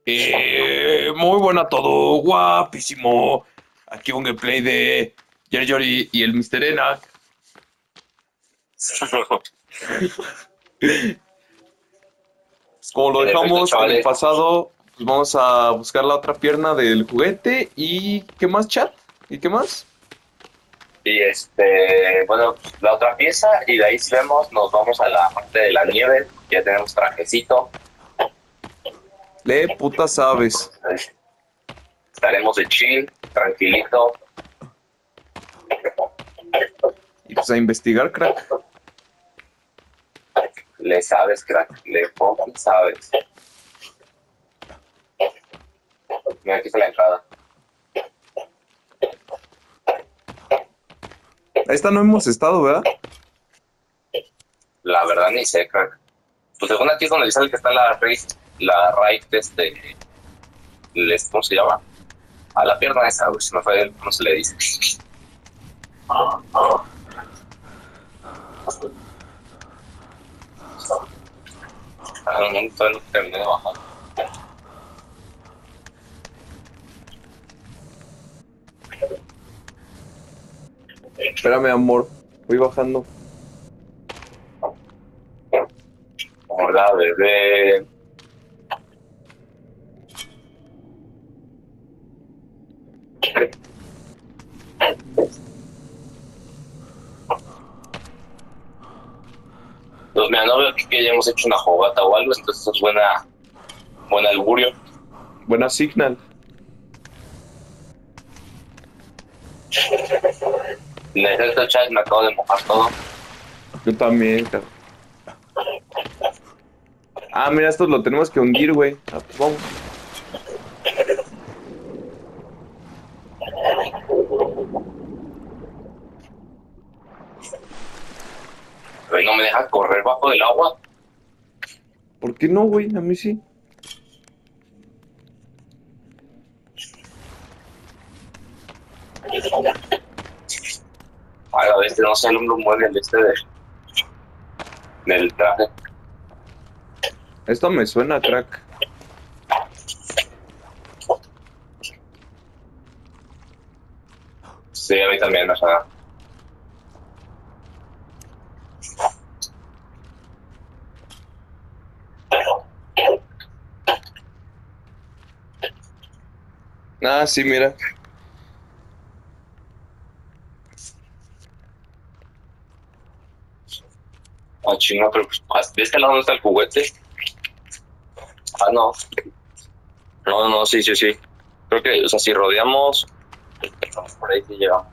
Muy buena todo, guapísimo. Aquí un gameplay de Jerry y el Mr. Enak. Pues como lo En efecto, dejamos en el chavales. pasado, pues vamos a buscar la otra pierna del juguete. ¿Y qué más, chat? ¿Y qué más? Y bueno, pues, la otra pieza, y de ahí si vemos, nos vamos a la parte de la nieve. Ya tenemos trajecito. Le putas aves. Entonces, estaremos de chill, tranquilito. Y pues a investigar, crack. Le sabes, crack, le fucking sabes. Mira, aquí está la entrada. A esta no hemos estado, ¿verdad? La verdad ni sé, crack. Pues según aquí es donde sale que está la raíz ¿cómo se llama? A la pierna esa, güey, se me fue, ¿cómo se le dice? No, todavía no terminé de bajar. Espérame, amor. Voy bajando. Hola, bebé. Pues mira, no veo que ya hemos hecho una jogata o algo, entonces eso es buen augurio. Buena signal. Necesito chat, me acabo de mojar todo. Yo también, crack. Ah, mira, esto lo tenemos que hundir, güey. Ah, pues vamos. Pero no me deja correr bajo del agua. ¿Por qué no, güey? A mí sí. A la vez, no sé, el hombro mueve el del traje. Esto me suena, crack. Sí, a mí también, o sea. Ah, sí, mira. Ah, chingo, pero pues, de este lado no está el juguete. Ah, no. No, no, sí, sí, sí. Creo que, o sea, si rodeamos, por ahí sí llegamos.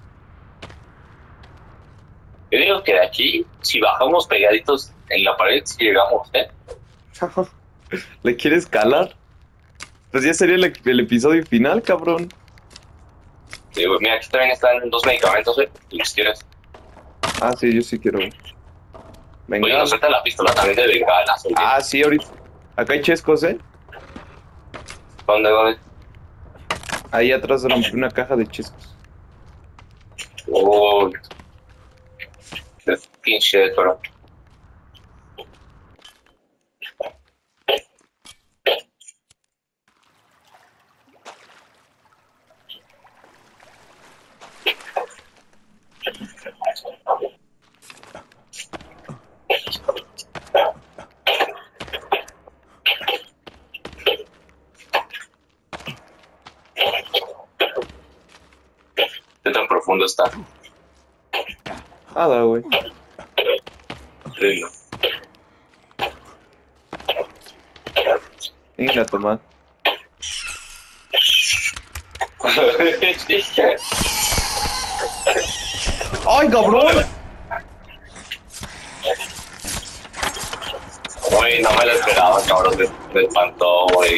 Yo digo que de aquí, si bajamos pegaditos en la pared, sí llegamos, ¿eh? ¿Le quieres calar? Pues ya sería el episodio final, cabrón. Digo, mira, aquí también están dos medicamentos, ¿eh? Si los quieres. Ah, sí, yo sí quiero ver. Oye, nos Bengala. suelta la pistola también de bengalas, oye. Ah, sí, ahorita. Acá hay chescos, ¿eh? ¿Dónde, dónde? Ahí atrás rompí una caja de chescos. Uy, qué pinche, pero. ¿Qué tan profundo está? Nada, güey. Sí, no. Venga, a tomar. ¡Ay, cabrón! Güey, no me lo esperaba, cabrón, me espantó, güey.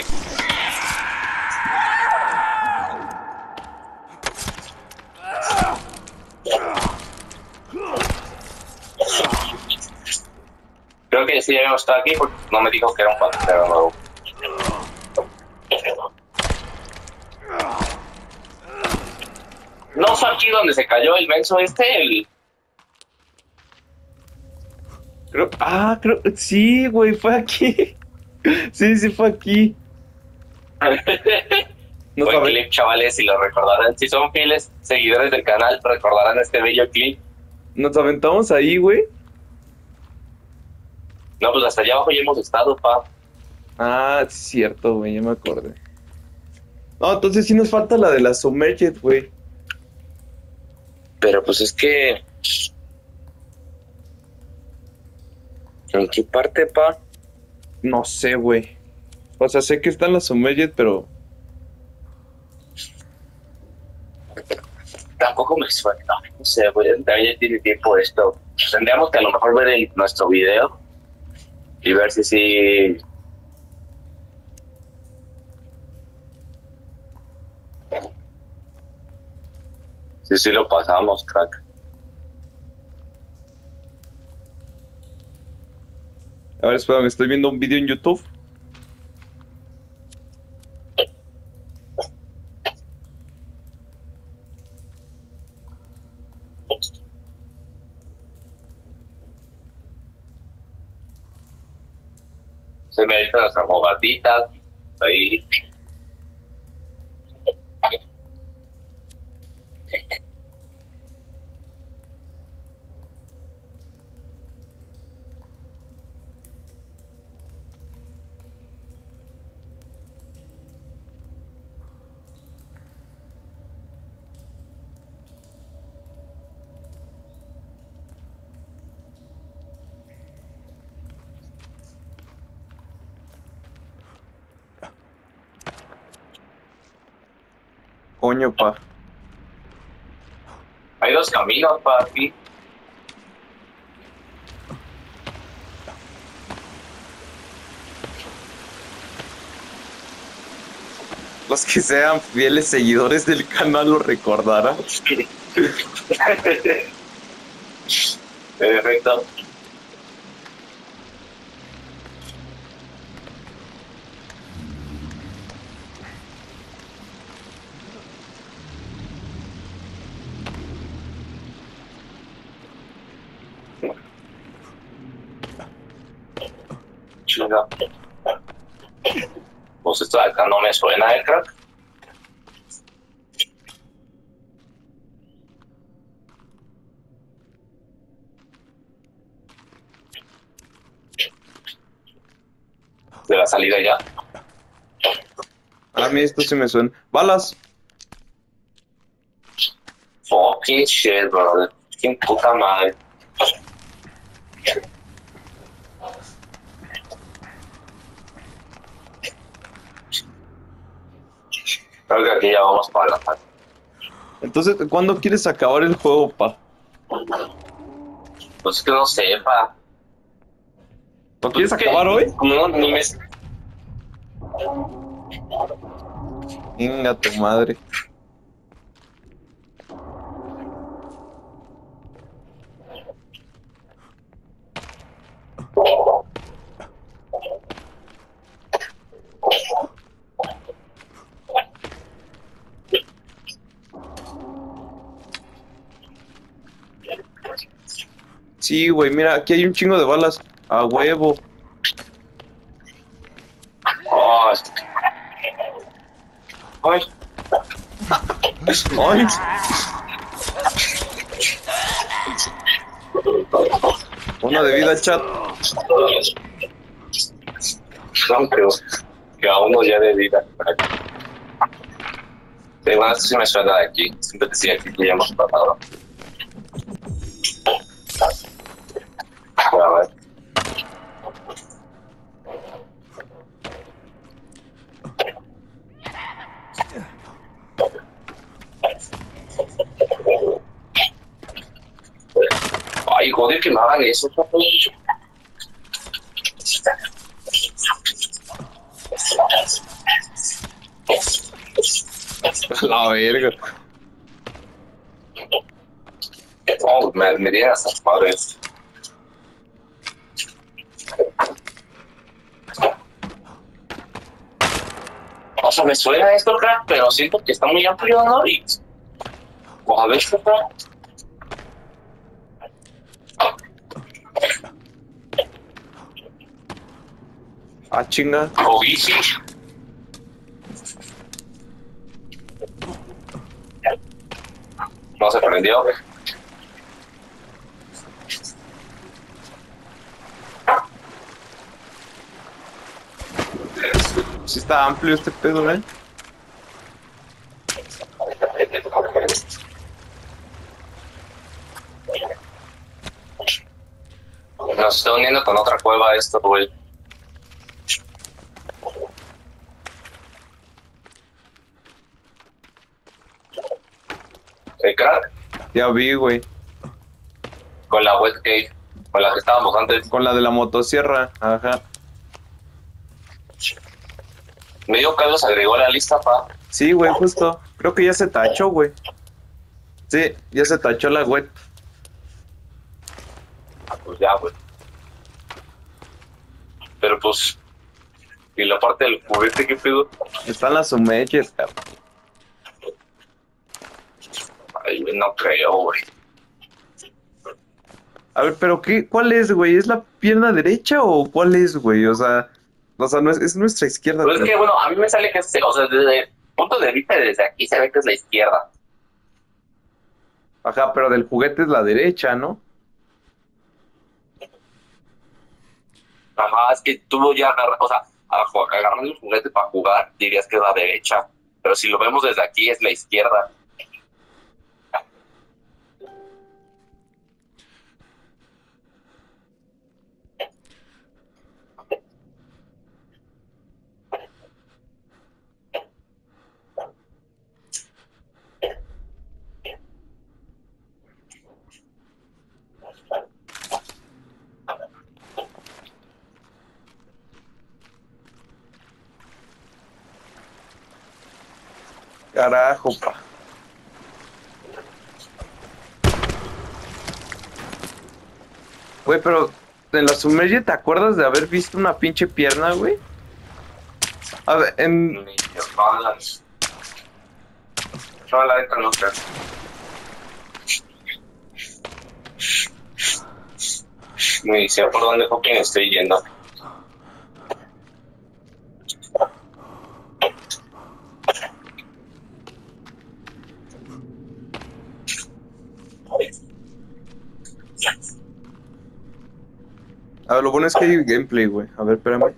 Creo que sí habíamos estado aquí porque no me dijo que era un patrullero nuevo. No fue aquí donde se cayó el menso el. Creo. Sí, güey, fue aquí. Sí, sí, fue aquí. No Buen saben. clip, chavales, si lo recordarán. Si son fieles seguidores del canal, recordarán este bello clip. Nos aventamos ahí, güey. No, pues hasta allá abajo ya hemos estado, pa. Ah, sí es cierto, güey, ya me acordé. No, entonces sí nos falta la de la Submerged, güey. Pero pues es que... ¿En qué parte, pa? No sé, güey. O sea, sé que están las Submerged, pero... Tampoco me suena. No sé, güey. También ya tiene tiempo esto. Tendríamos que a lo mejor ver nuestro video y ver si sí... Si sí lo pasamos, crack. A ver, espérame, estoy viendo un video en YouTube. Se me dicen las fogatitas. Ahí. Coño, pa. Hay dos caminos, papi. Los que sean fieles seguidores del canal lo recordarán. Perfecto. Chinga. Pues esto de acá no me suena, crack. De la salida ya. A mí esto sí me suena. ¡Balas! Fucking shit, brother. Qué puta madre. Creo que aquí ya vamos para la parte. Entonces, ¿cuándo quieres acabar el juego, pa? Pues es que no sepa. ¿Lo quieres acabar hoy? Como no, ni me... Venga, tu madre. Sí, güey, mira, aquí hay un chingo de balas. A huevo. Oh, ay, ¡Ay! Una de vida, chat. no creo que a uno ya de vida. De más si me suena de aquí. Siempre decía que ya hemos tratado. A ver. Ay, joder, que me hagan eso, papá. La verga. Oh, me dieron hasta las madres. O sea, me suena esto, crack, pero siento que está muy amplio, ¿no? Y... O a ver, crack. Ah, chinga. O bici. prendió. Sí está amplio este pedo, ¿eh? Nos está uniendo con otra cueva esto, güey. El crack Ya vi, güey. con la wet cave, con la que estábamos antes. Con la de la motosierra. Ajá. Me dijo Carlos agregó a la lista, pa. Sí, güey, justo. Creo que ya se tachó, güey. Sí, ya se tachó la web. Pues ya, güey. Pero pues, y la parte del juguete, ¿qué pedo? Están las submerged, cabrón. Ay, güey, no creo, güey. A ver, pero qué, ¿cuál es, güey? ¿Es la pierna derecha o cuál es, güey? O sea, no es nuestra izquierda. Pues es pero- que, bueno, a mí me sale que es, o sea, desde el punto de vista desde aquí se ve que es la izquierda. Ajá, pero del juguete es la derecha, ¿no? Ajá, es que tú ya agarras, o sea, agarrando el juguete para jugar, dirías que es la derecha. Pero si lo vemos desde aquí es la izquierda. Carajo, pa. Güey, pero en la submerged, ¿te acuerdas de haber visto una pinche pierna, güey? A ver, en... No, la neta no creo. Me dice por dónde fucking estoy yendo. A ver, lo bueno es que hay gameplay, güey. A ver, espérame.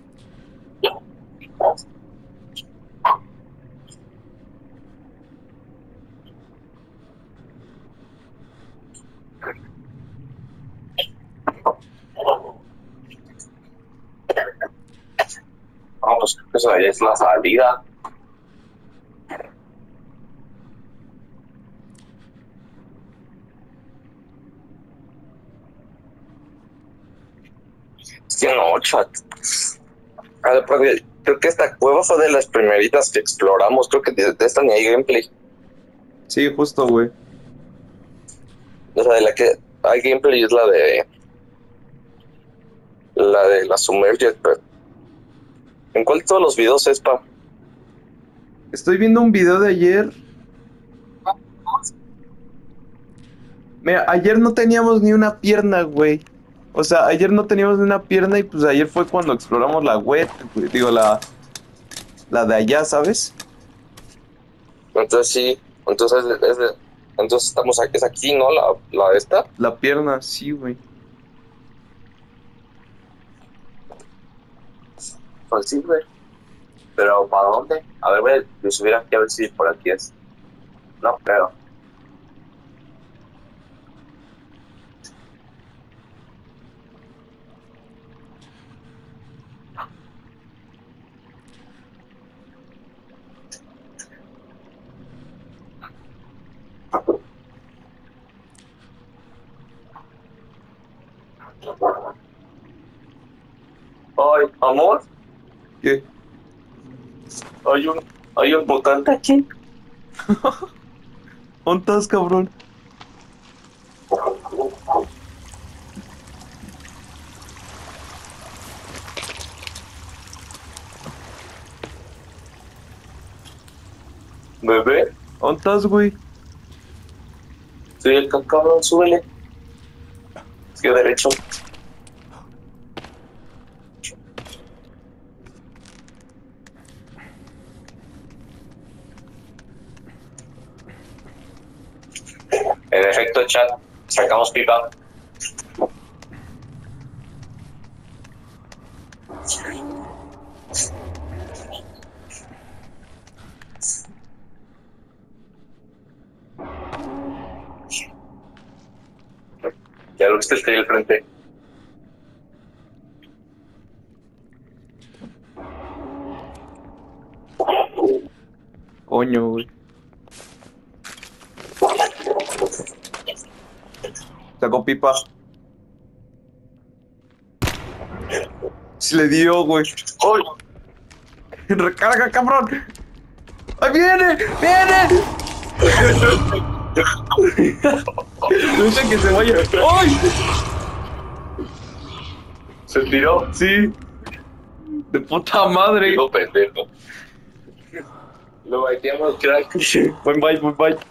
No, pues creo que esa es la salida. Sí, no, chat. A ver, porque creo que esta cueva fue de las primeritas que exploramos. Creo que de esta ni hay gameplay. Sí, justo, güey. O sea, de la que hay gameplay es la Submerged, pero ¿en cuál de todos los videos es, pa? Estoy viendo un video de ayer. Mira, ayer no teníamos ni una pierna, güey. O sea, ayer no teníamos ni una pierna y pues ayer fue cuando exploramos la web, güey. Digo, la de allá, ¿sabes? Entonces sí, entonces estamos aquí, es aquí, ¿no? La esta. La pierna, sí, güey. Pues sí, güey. Pero ¿para dónde? A ver, voy a subir aquí a ver si por aquí es. No, pero. Ay, amor, ¿Qué? hay hay un mutante aquí. ¿Dónde estás, cabrón? Bebé, ¿Dónde estás, güey? soy el cabrón, súbele. Sigue derecho. En efecto, chat, sacamos pipa. Ya lo viste, está ahí al frente. Coño, güey. Sacó pipa. Se le dio, güey. ¡Uy! ¡Recarga, cabrón! ¡Ahí viene! ¡Viene! Deja que se vaya. ¡Ay! ¿Se tiró? Sí. De puta madre. Digo, pendejo. Lo baiteamos, crack. Bye, bye, bye.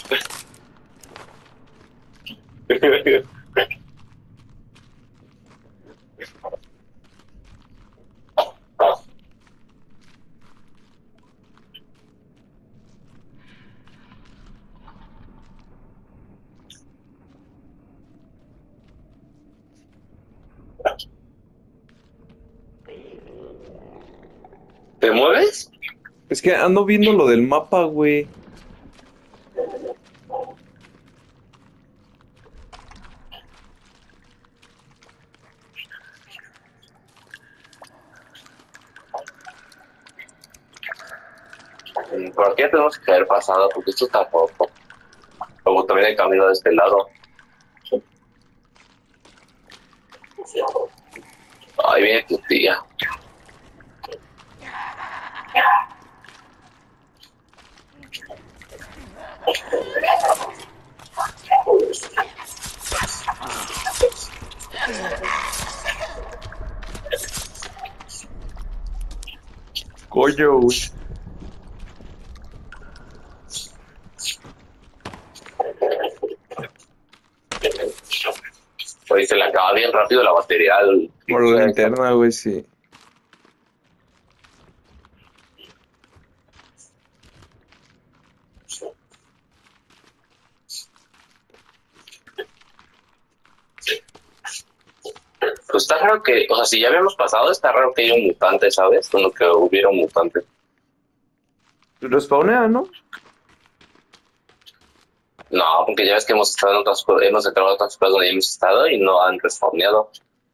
¿Te mueves? Es que ando viendo lo del mapa, güey. Por aquí ya tenemos que haber pasado, porque esto está poco. Luego también hay camino de este lado. Ahí viene tu tía. Coño, güey. Pues se le acaba bien rápido la batería al... Por la linterna, güey, sí. Pues está raro que, o sea, si ya habíamos pasado, está raro que haya un mutante, ¿sabes? Como que hubiera un mutante. Lo spawnea, ¿no? No, porque ya ves que hemos estado en otras cosas, hemos entrado en otras cosas donde hemos estado y no han respawneado.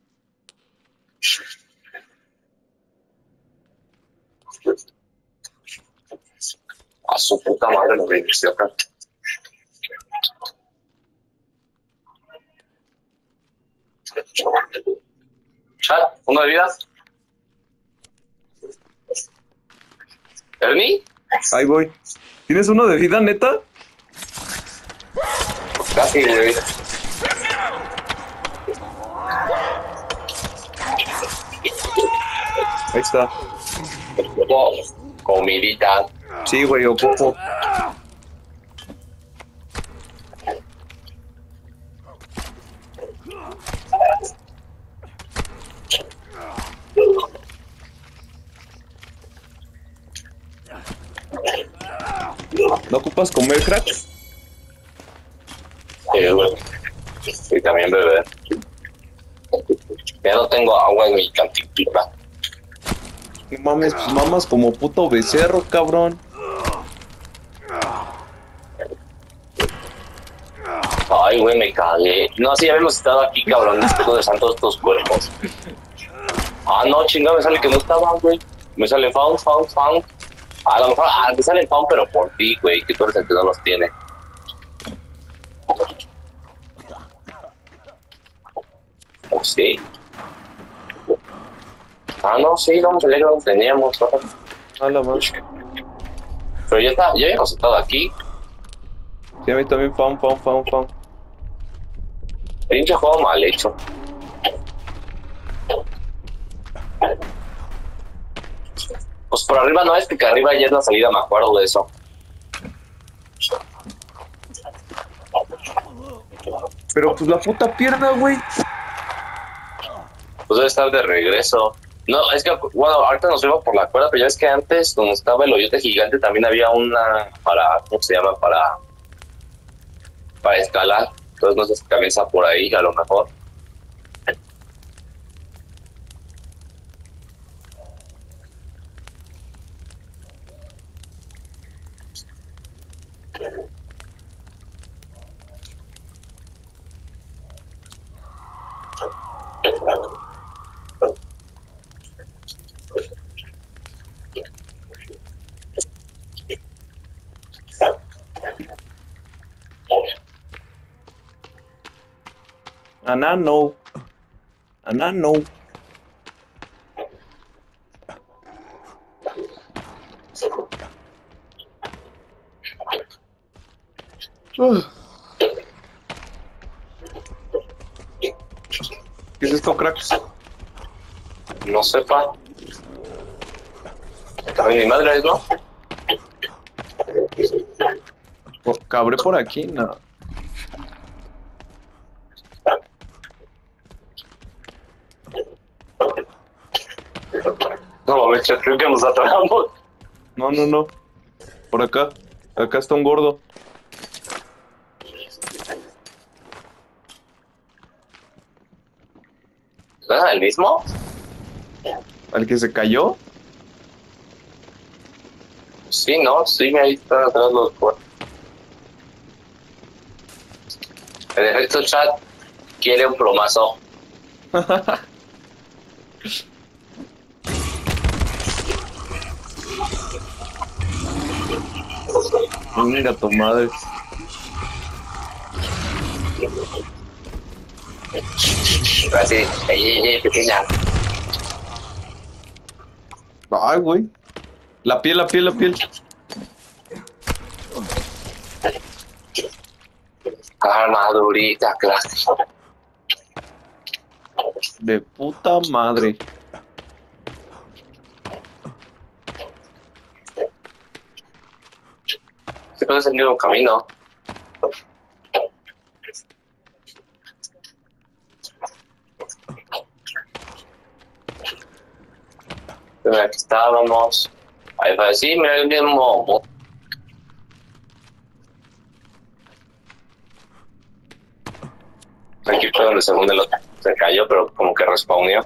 A su puta madre lo reinició acá. Chat, ¿una de vidas? ¿Ernie? Ahí voy. ¿Tienes uno de vida, neta? Casi, güey. Ahí está. Comidita. Sí, güey, ocupo. ¿No ocupas comer, crack? Sí, güey. Y también beber. Ya no tengo agua en mi cantinflora. No mames, pues mamas como puto becerro, cabrón. Ay, güey, me cagué. No, sí, habíamos estado aquí, cabrón. Después de santos estos cuerpos. Ah, no, chinga, me sale que no estaban, güey. Me sale found. A lo mejor, me salen found, pero por ti, güey, que tú eres el que no los tiene. ¿O sí? Ah, no, sí, no me salía que no teníamos. A la madre. Pero ya habíamos estado aquí. Sí, a mí también, found. Pinche juego mal hecho. Pues por arriba no, es que arriba ya es la salida, me acuerdo de eso. Pero pues la puta pierna, güey. Pues debe estar de regreso. No, es que, bueno, ahorita nos fuimos por la cuerda, pero ya es que antes, donde estaba el hoyote gigante, también había una para, ¿cómo se llama? Para para escalar. Entonces no sé si también está por ahí, a lo mejor. Ana, no. Ana, no. ¿Qué es esto, cracks? No sepa. También mi madre es, ¿no? ¿Cabré por aquí? No. No, me creo que nos atrapamos. No, no, no. Por acá. Acá está un gordo. ¿Ah, el mismo? ¿Al que se cayó? Sí, ¿no? Sí, ahí están atrás los cuerpos. En efecto, chat quiere un plomazo. Mira tu madre. Así, pequeña. Ay, güey. La piel, la piel, la piel. Armadurita, clásico. De puta madre. Siempre es el mismo camino. Mira, aquí estábamos. Ahí va, sí, mira el mismo. Aquí fue donde según el otro se cayó, pero como que respawnió.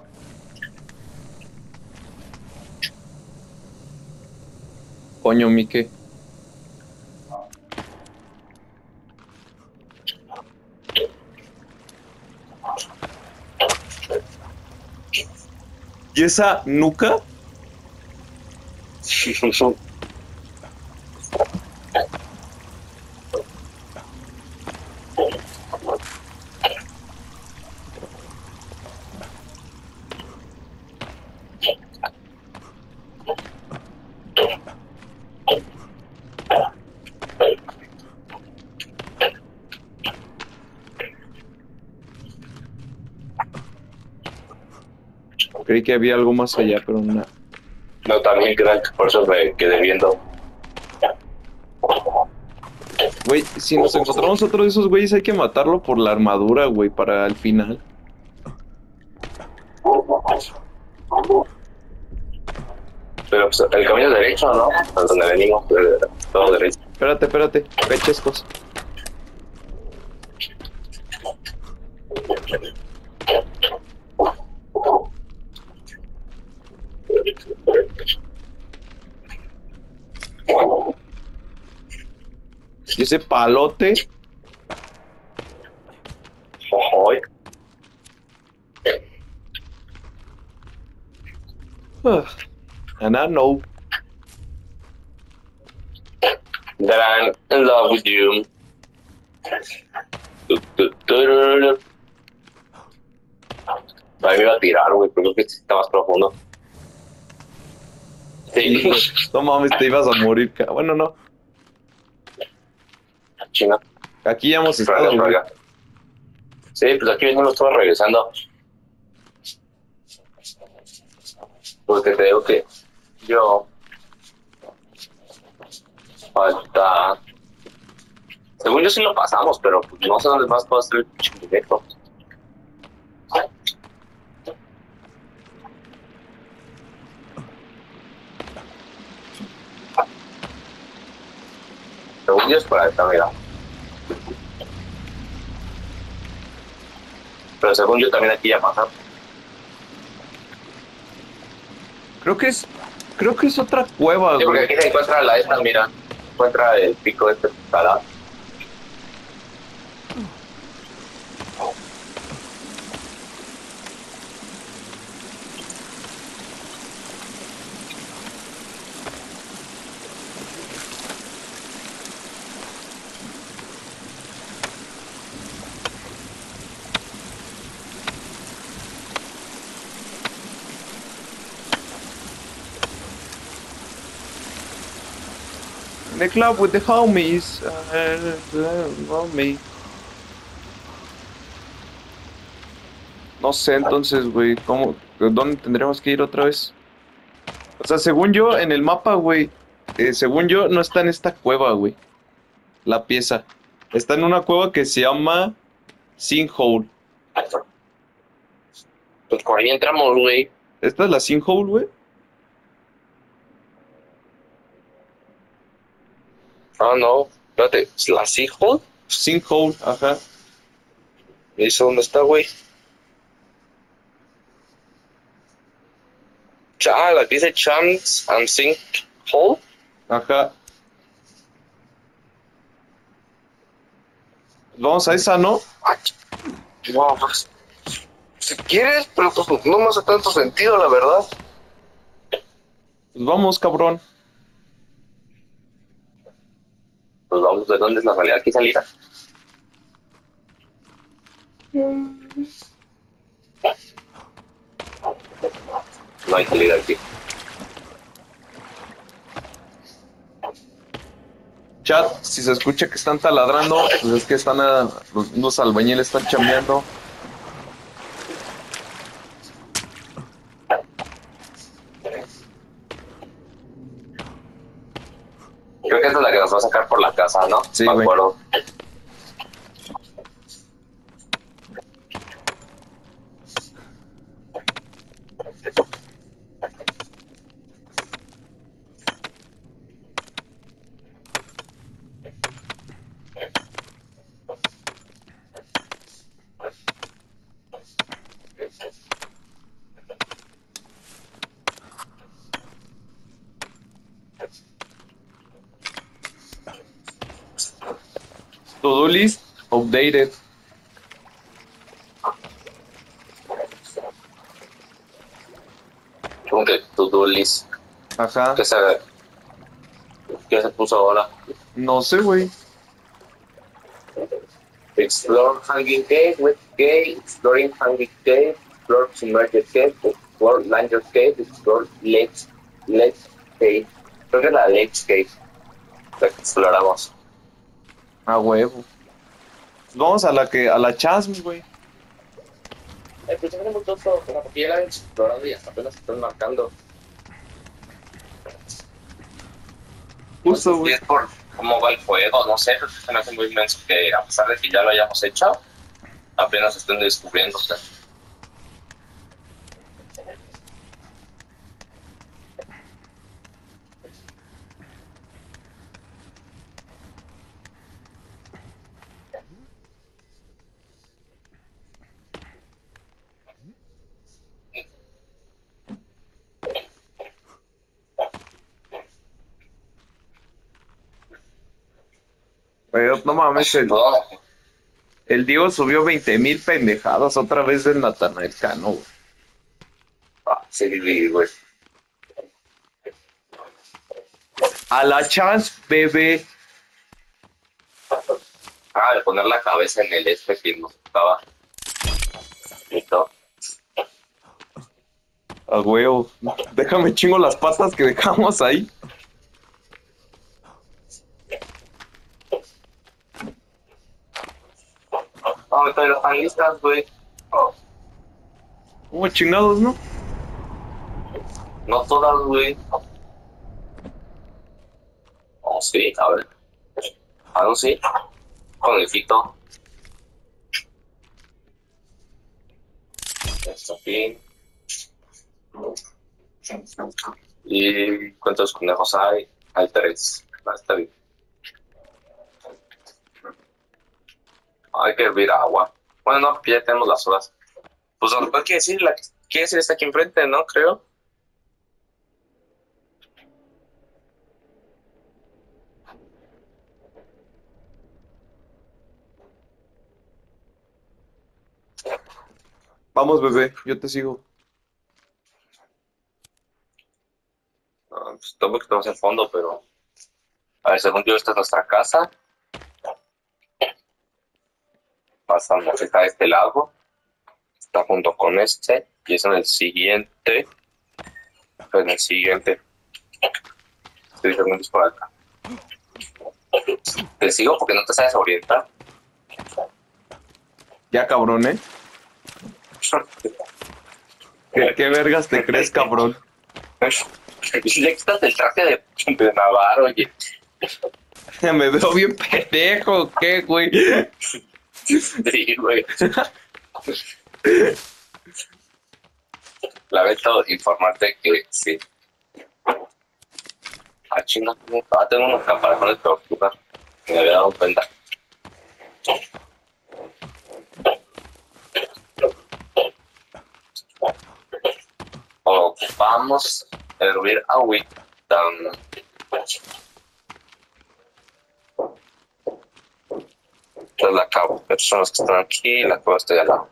Coño, Mike. ¿Y esa nuca? Creí que había algo más allá, pero no. No, también crack, por eso me quedé viendo. Güey, si nos encontramos otro de esos güeyes, hay que matarlo por la armadura, güey, para el final. Pero pues, el camino es derecho, ¿no? A donde venimos, todo derecho. Espérate, espérate. Cachescos. ¿Y ese palote? Ojoy. And I know. That I'm in love with you. A mí me iba a tirar, güey, pero creo que está más profundo. Sí, No mames, te ibas a morir. Bueno, no. chinga. Aquí ya hemos estado, güey. Sí, pues aquí venimos todos regresando. Porque te digo que yo falta. Según yo sí lo pasamos, pero pues no sé dónde más puedo hacer el chingueto. Según yo es por acá, mira. Pero según yo también aquí ya pasa. Creo que es otra cueva, Sí, porque güey. aquí se encuentra la esta, mira. Se encuentra el pico este escalado. In the club with the homies. Homie. No sé, entonces, güey, ¿dónde tendremos que ir otra vez? O sea, según yo, en el mapa, güey, según yo, no está en esta cueva, güey, la pieza. Está en una cueva que se llama Sinkhole. Pues por ahí entramos, güey. ¿Esta es la Sinkhole, güey? Ah, no. Espérate, ¿la Seahole? Sinkhole, ajá. ¿Y eso dónde está, güey? La que dice Champs and Sinkhole. Ajá. Vamos a esa, ¿no? No, pues, si quieres, pero pues no me hace tanto sentido, la verdad. Pues vamos, cabrón. Pues vamos, ¿de dónde es la realidad? ¿Qué salida? No hay salida aquí. Chat, si se escucha que están taladrando, pues es que los albañiles están chambeando. Creo que esta es la que nos va a sacar por la casa, ¿no? Sí, Me güey. acuerdo. To-do list updated. Como que to-do list. Ajá. ¿Qué se puso ahora? No sé, güey. Explore Hanging Cave, Wet Cave, Exploring Hanging Cave, Explore Submerged Cave, Explore Langer Cave, Explore Lakes Cave. Creo que es la Lakes Cave la que exploramos. A huevo. Pues vamos a la Chasm, güey. Pues se me hace muy tonto, como porque ya la han explorado y hasta apenas están marcando. Justo, Y güey. es por cómo va el juego, no sé, pero se me hace muy inmenso que a pesar de que ya lo hayamos hecho, apenas estén descubriendo. No mames, el Diego subió 20,000 pendejadas otra vez del Natanael Cano, güey. Sí, güey. A la Chasm, bebé. De poner la cabeza en el que nos estaba. Listo. A huevo. Déjame chingo las patas que dejamos ahí. Pero están listas, güey. Como chingados, ¿no? No todas, güey. Oh, sí, a ver. No, sí. Con el fito. Esto aquí. ¿Y cuántos conejos hay? Hay 3. Está bien. Hay que hervir agua. Bueno, no, ya tenemos las horas. Pues donde quiere decir está aquí enfrente, ¿no? Creo. Vamos, bebé, yo te sigo. Pues tampoco estamos al fondo, pero. A ver, según yo, esta es nuestra casa. Pasamos acá a este lado. Está junto con este. Y es en el siguiente. En el siguiente. Estoy según es por acá. Te sigo porque no te sabes orientar. Ya, cabrón, ¿eh? ¿Qué vergas te crees, cabrón? Le quitas el traje de Navarro, oye. Me veo bien pendejo, ¿qué, güey? Sí, güey. Lamento informarte que sí. Ah, chinga. Tengo unos caparazones de tortuga. Me había dado cuenta. Vamos a hervir agüita. Entonces la cabo. Estos son los que están aquí. La cueva está de al lado.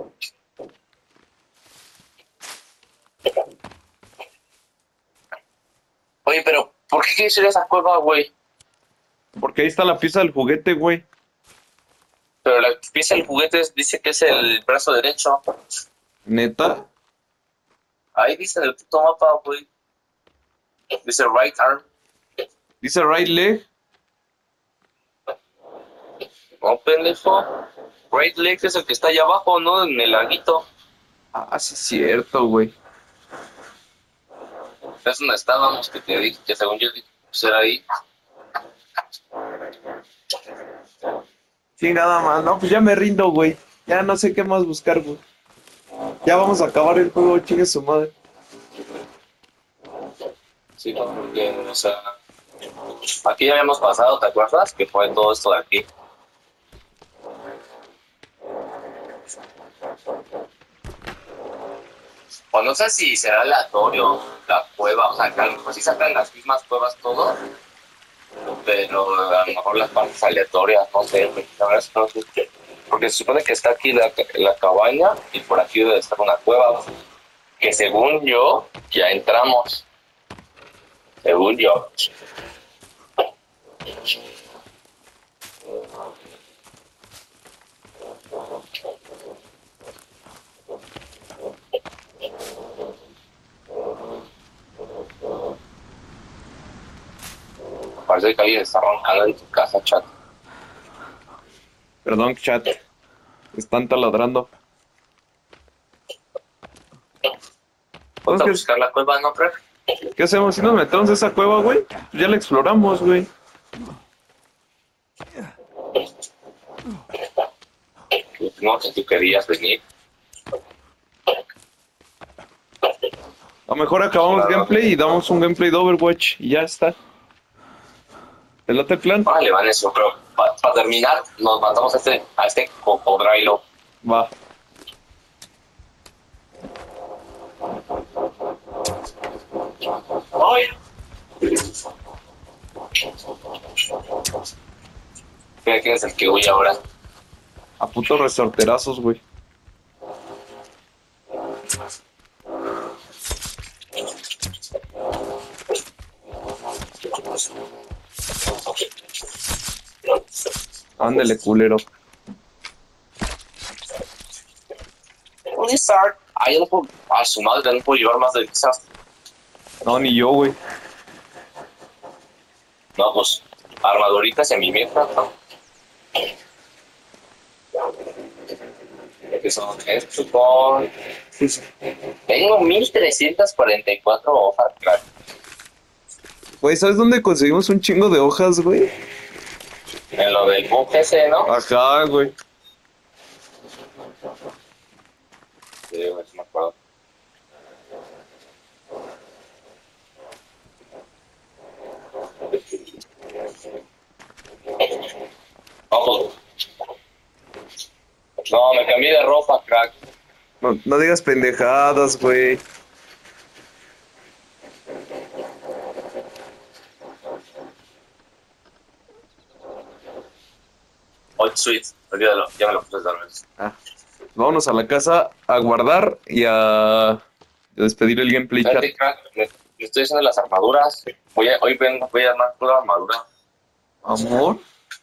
Oye, pero ¿por qué quieres ir a esa cueva, güey? Porque ahí está la pieza del juguete, güey. Pero la pieza del juguete dice que es el brazo derecho. ¿Neta? Ahí dice en el puto mapa, güey. Dice right arm. Dice right leg. No, pendejo. Right leg es el que está allá abajo, ¿no? En el laguito. Ah, sí es cierto, güey. Es donde estábamos, que te dije, que según yo pues era ahí. Chingada más. No, pues ya me rindo, güey. Ya no sé qué más buscar, güey. Ya vamos a acabar el juego, chingue su madre. Sí, no, porque, o sea, aquí ya habíamos pasado, ¿te acuerdas? Que fue todo esto de aquí. O no sé si será aleatorio la cueva, o sea, que a lo mejor sí sacan las mismas cuevas todo, pero a lo mejor las partes aleatorias, no sé, la verdad es que no sé. Porque se supone que está aquí la cabaña y por aquí debe estar una cueva, que según yo ya entramos, según yo. Parece que alguien está roncando en tu casa, chat. Perdón, chat. Están taladrando. Vamos a Entonces, buscar la cueva, ¿no, Fred? ¿qué hacemos? Si nos metemos a esa cueva, güey, pues ya la exploramos, güey. No, que tú querías venir. A lo mejor acabamos gameplay y damos un gameplay de Overwatch y ya está. ¿Te late el plan? Vale, van eso, pero para terminar, nos matamos a este cocodrilo. Va. ¡Ay! Mira quién es el que huye ahora. A putos resorterazos, güey. Ándele, culero. Un Lizard. Ah, yo no puedo. A su madre, no puedo llevar más de Lizard. No, ni yo, güey. No, pues, armaduritas en mi meta, ¿no? Que son estos con. Tengo 1344 hojas, crack. Güey, ¿sabes dónde conseguimos un chingo de hojas, güey? En lo del bug ese, ¿no? Ajá, güey. Sí, güey, sí me acuerdo. No, pues. No, me cambié de ropa, crack. No digas pendejadas, güey. Old Sweet, olvídalo, ya me lo puse tal vez. Ah, vámonos a la casa a guardar y a despedir el gameplay chat. Fíjate, crack, me estoy haciendo las armaduras. Hoy vengo, voy a armar toda la armadura. Amor.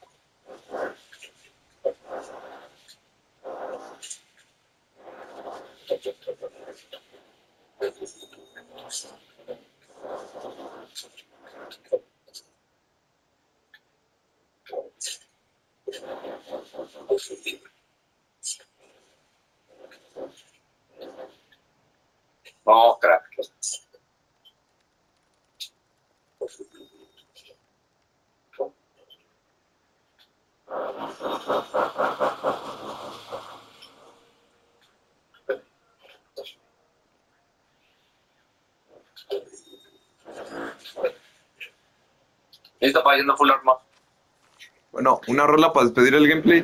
No, crack. Listo para yendo full armor. Bueno, una rola para despedir el gameplay.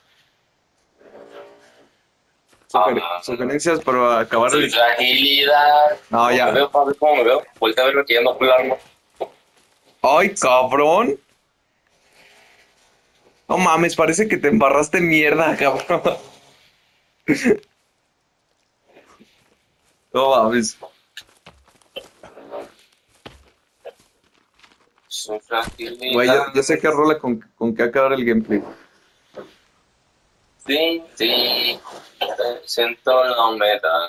Sugerencias para acabar el... Fragilidad. No, ya. ¿Me veo, Pablo? ¿Cómo me veo? Vuelta a verlo que ya no full armor. ¡Ay, cabrón! No mames, parece que te embarraste en mierda, cabrón. No mames. Su fragilidad. Güey, ya sé qué rola con qué acabar el gameplay. Sí, sí. Siento la humedad.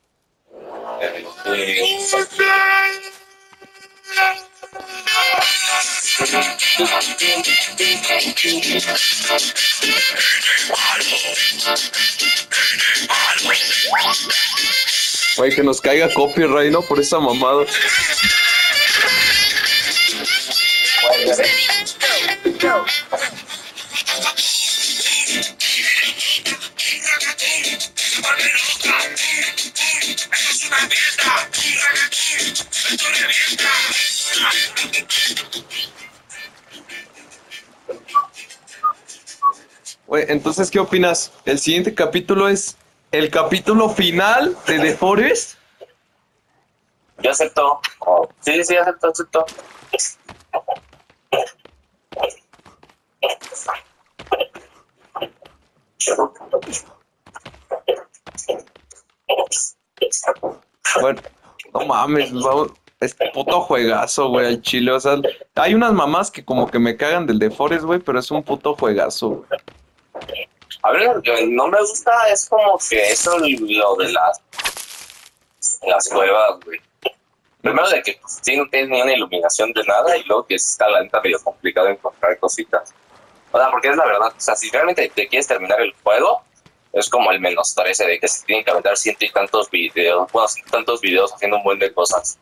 Güey, que nos caiga copyright, ¿no? Por esa mamada. Güey, entonces, ¿qué opinas? ¿El siguiente capítulo es el capítulo final de The Forest? Yo acepto. Oh, sí, sí, acepto. Bueno, no mames, vamos, este puto juegazo, güey, al chile. O sea, hay unas mamás que como que me cagan del The Forest, güey, pero es un puto juegazo, güey. A ver, lo que no me gusta es como que eso lo de las cuevas, güey. Primero de que pues, sí, no tienes ni una iluminación de nada y luego que está la neta medio complicado encontrar cositas. O sea, porque es la verdad, o sea, si realmente te quieres terminar el juego, es como el -13 de que se tienen que aventar ciento y tantos videos, bueno, ciento y tantos videos haciendo un buen de cosas.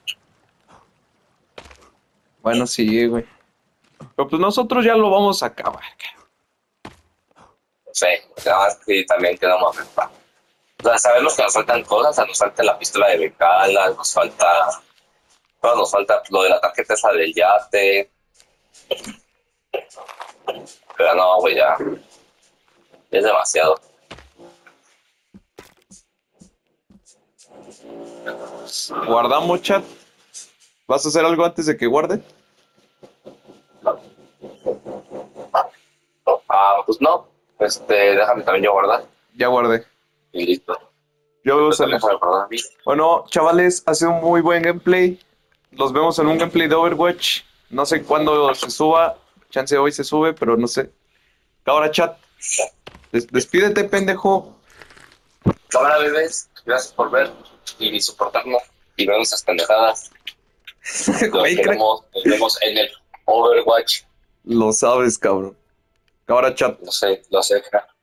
Bueno, sí, güey. Pero pues nosotros ya lo vamos a acabar. Sí, además que también quedamos a... O sea, sabemos que nos faltan cosas, o sea, nos falta la pistola de Bengala, nos falta lo de la tarjeta esa del yate. Pero no, güey, ya. Es demasiado. Guardamos, chat. ¿Vas a hacer algo antes de que guarde? Ah, pues no. Déjame también yo guardar. Ya guardé. Y listo. Yo veo Déjame guardar a mí. Bueno, chavales, ha sido un muy buen gameplay. Los vemos en un gameplay de Overwatch. No sé cuándo se suba. Chance hoy se sube, pero no sé. Ahora, chat. Despídete, pendejo. Cámara, bebés. Gracias por ver y soportarnos. Y vemos esas pendejadas. Güey, Nos vemos en el Overwatch. lo sabes, cabrón. Ahora, chat. Lo sé, crack.